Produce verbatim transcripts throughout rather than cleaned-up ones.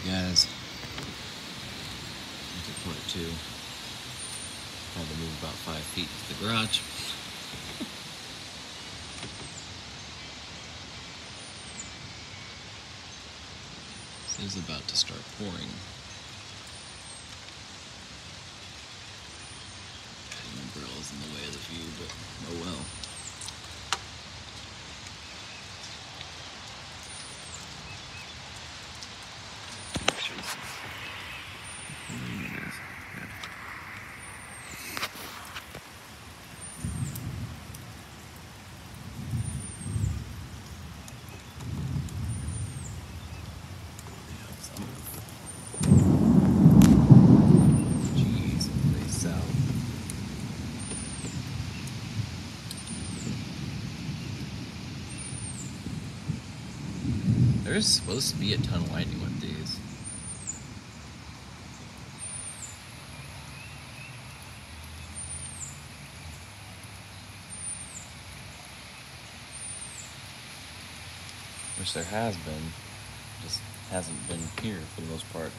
guys. Into part two. Had to move about five feet to the garage. It is about to start pouring. The umbrella's in the way of the view, but oh well. There's supposed to be a ton of lightning with these. Which there has been, just hasn't been here for the most part.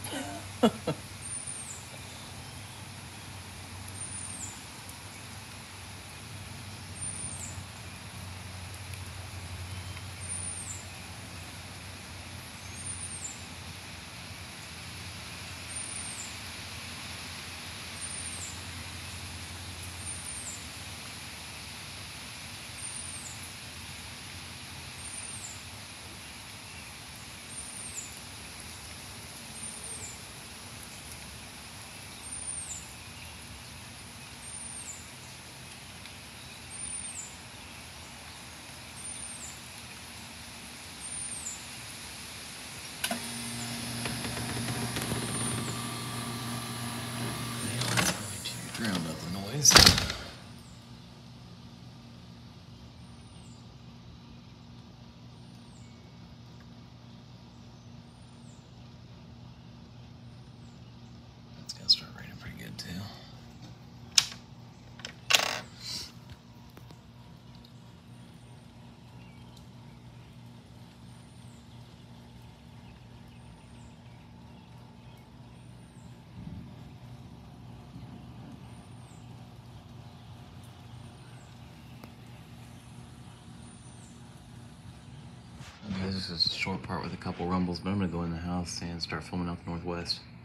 Drowned out the noise. It's gonna start raining pretty good too. Okay, this is a short part with a couple rumbles, but I'm gonna go in the house and start filming out the northwest.